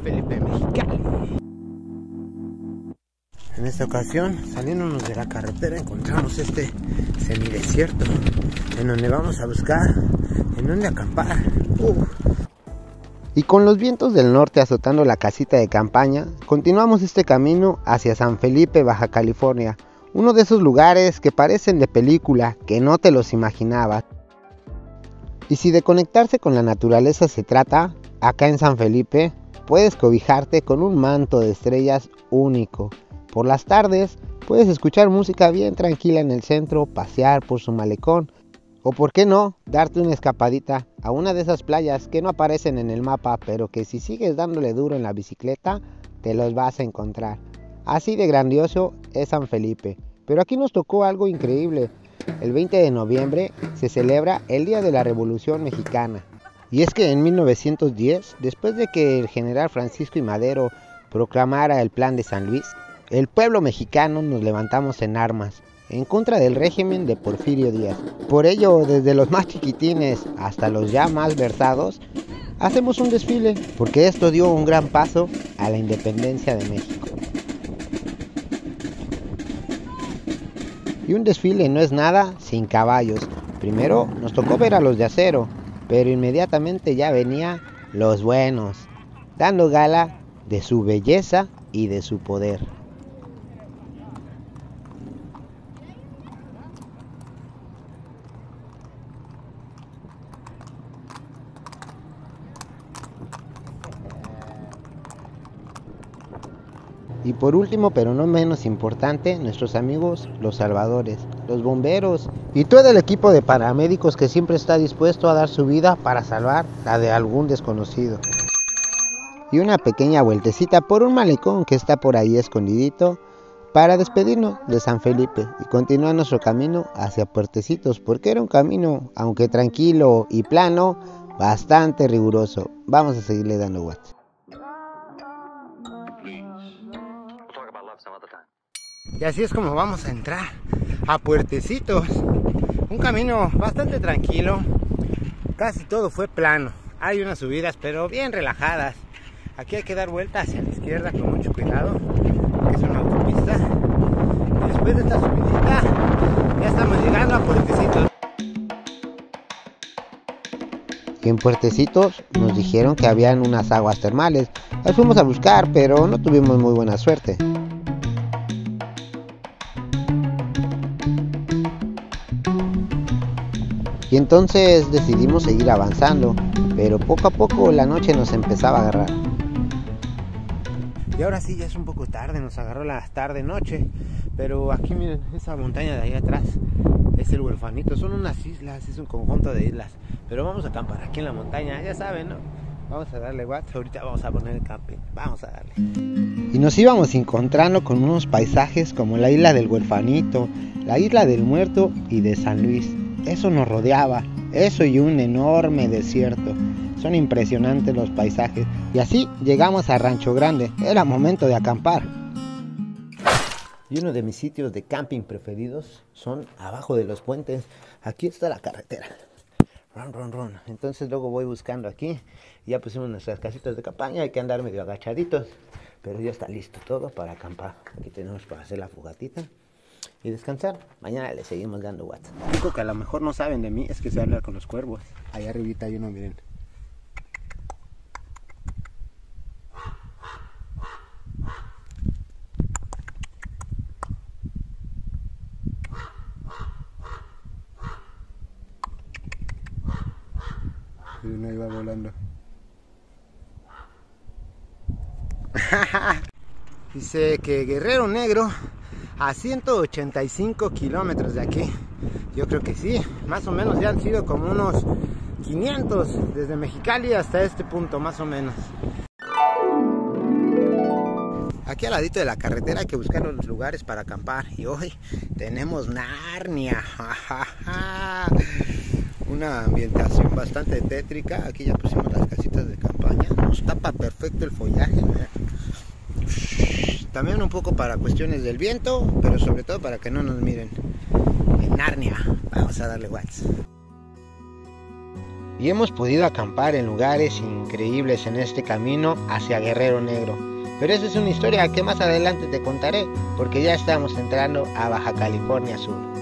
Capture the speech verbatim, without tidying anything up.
Felipe, Mexicali. En esta ocasión, saliéndonos de la carretera, encontramos este semidesierto en donde vamos a buscar en donde acampar. Uh. Y con los vientos del norte azotando la casita de campaña, continuamos este camino hacia San Felipe, Baja California. Uno de esos lugares que parecen de película, que no te los imaginabas. Y si de conectarse con la naturaleza se trata, acá en San Felipe puedes cobijarte con un manto de estrellas único. Por las tardes puedes escuchar música bien tranquila en el centro, pasear por su malecón, o por qué no, darte una escapadita a una de esas playas que no aparecen en el mapa, pero que si sigues dándole duro en la bicicleta, te los vas a encontrar. Así de grandioso es San Felipe. Pero aquí nos tocó algo increíble. El veinte de noviembre se celebra el Día de la Revolución Mexicana. Y es que en mil novecientos diez, después de que el general Francisco I. Madero proclamara el Plan de San Luis, el pueblo mexicano nos levantamos en armas en contra del régimen de Porfirio Díaz. Por ello, desde los más chiquitines hasta los ya más versados, hacemos un desfile, porque esto dio un gran paso a la independencia de México. Y un desfile no es nada sin caballos. Primero nos tocó ver a los de acero, pero inmediatamente ya venían los buenos, dando gala de su belleza y de su poder. Y por último, pero no menos importante, nuestros amigos los salvadores, los bomberos y todo el equipo de paramédicos que siempre está dispuesto a dar su vida para salvar la de algún desconocido. Y una pequeña vueltecita por un malecón que está por ahí escondidito para despedirnos de San Felipe y continuar nuestro camino hacia Puertecitos, porque era un camino, aunque tranquilo y plano, bastante riguroso. Vamos a seguirle dando watts. Y así es como vamos a entrar a Puertecitos. Un camino bastante tranquilo. Casi todo fue plano. Hay unas subidas pero bien relajadas. Aquí hay que dar vuelta hacia la izquierda con mucho cuidado, que es una autopista. Y después de esta subidita ya estamos llegando a Puertecitos. Y en Puertecitos nos dijeron que habían unas aguas termales. Las fuimos a buscar, pero no tuvimos muy buena suerte. Y entonces decidimos seguir avanzando, pero poco a poco la noche nos empezaba a agarrar. Y ahora sí, ya es un poco tarde, nos agarró la tarde-noche, pero aquí miren, esa montaña de ahí atrás es el Huerfanito, son unas islas, es un conjunto de islas, pero vamos a acampar aquí en la montaña, ya saben, ¿no? Vamos a darle watts, ahorita vamos a poner el camping, vamos a darle. Y nos íbamos encontrando con unos paisajes como la isla del Huerfanito, la isla del Muerto y de San Luis. Eso nos rodeaba, eso y un enorme desierto. Son impresionantes los paisajes. Y así llegamos a Rancho Grande. Era momento de acampar. Y uno de mis sitios de camping preferidos son abajo de los puentes. Aquí está la carretera. Run, run, run. Entonces luego voy buscando aquí. Ya pusimos nuestras casitas de campaña. Hay que andar medio agachaditos. Pero ya está listo todo para acampar. Aquí tenemos para hacer la fogatita y descansar. Mañana le seguimos dando watts. Lo único que a lo mejor no saben de mí es que sé hablar con los cuervos. Allá arribita hay uno, miren. Y uno iba volando. Dice que Guerrero Negro a ciento ochenta y cinco kilómetros de aquí. Yo creo que sí, más o menos ya han sido como unos quinientos desde Mexicali hasta este punto, más o menos. Aquí al ladito de la carretera hay que buscar los lugares para acampar. Y hoy tenemos Narnia. Una ambientación bastante tétrica. Aquí ya pusimos las casitas de campaña. Nos tapa perfecto el follaje, ¿no? También un poco para cuestiones del viento, pero sobre todo para que no nos miren. En Narnia, vamos a darle watts. y hemos podido acampar en lugares increíbles en este camino hacia Guerrero Negro. Pero esa es una historia que más adelante te contaré, porque ya estamos entrando a Baja California Sur.